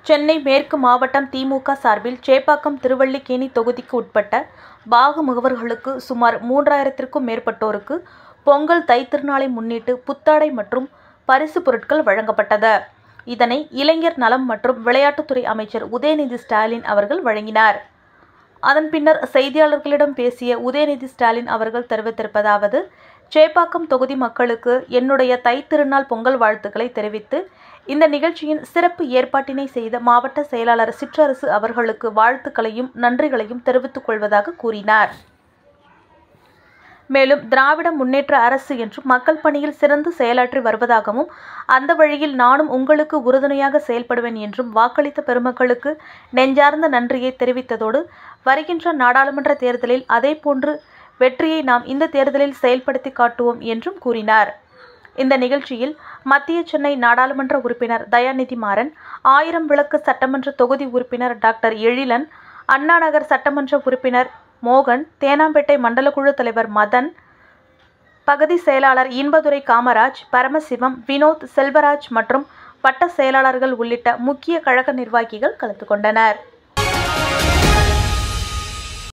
சென்னை மேற்கு மாவட்டம் திமுக சார்பில் சேப்பாக்கம் திருவல்லிக்கேணி தொகுதிக்கு உட்பட்ட பாக முகவர்களுக்கு சுமார் 3000க்கும் மேற்பட்டோருக்கு பொங்கல் தைத்திருநாளை முன்னிட்டு புத்தாடை மற்றும் பரிசு பொருட்கள் வழங்கப்பட்டது. இதனை இளைஞர் நலம் மற்றும் விளையாட்டுத்துறை அமைச்சர் உதயநிதி ஸ்டாலின் அவர்கள் வழங்கினார். அதன் பின்னர் செய்தியாளர்களிடம் பேசிய உதயநிதி ஸ்டாலின் அவர்கள் தெரிவித்திருப்பதாவது: சேப்பாக்கம் தொகுதி மக்களுக்கு என்னுடைய தைத்திருநாள் பொங்கல் வாழ்த்துக்களை தெரிவித்து, இந்த நிகழ்ச்சியின் சிறப்பு ஏற்பாட்டினை செய்த மாவட்ட செயலாளர் சிற்றரசு அவர்களுக்கு வாழ்த்துக்களையும் நன்றிகளையும் தெரிவித்துக் கொள்வதாக கூறினார். மேலும் திராவிட முன்னேற்ற அரசு என்றும் மக்கள் பணியில் சிறந்து செயலாற்றி வருவதாகவும், அந்த வழியில் நானும் உங்களுக்கு உறுதுணையாக செயல்படுவேன் என்றும் வாக்களித்த பெருமக்களுக்கு நெஞ்சார்ந்த நன்றியை தெரிவித்ததோடு, வருகின்ற நாடாளுமன்ற தேர்தலில் அதேபோன்று வெற்றியை நாம் இந்த தேர்தலில் செயல்படுத்தி காட்டுவோம் என்றும் கூறினார். இந்த நிகழ்ச்சியில் மத்திய சென்னை நாடாளுமன்ற உறுப்பினர் தயாநிதி மாறன், 1000 விளக்கு சட்டமன்ற தொகுதி உறுப்பினர் டாக்டர் எழிலன், அண்ணா நகர் சட்டமன்ற உறுப்பினர் மோகன், தேனாம்பேட்டை மண்டல குழு தலைவர் மதன், பகுதி செயலாளர் இன்பதுரை காமராஜ், பரமசிவம், வினோத், செல்வராஜ் மற்றும் வட்ட செயலாளர்கள் உள்ளிட்ட முக்கிய கழக நிர்வாகிகள் கலந்து கொண்டனர்.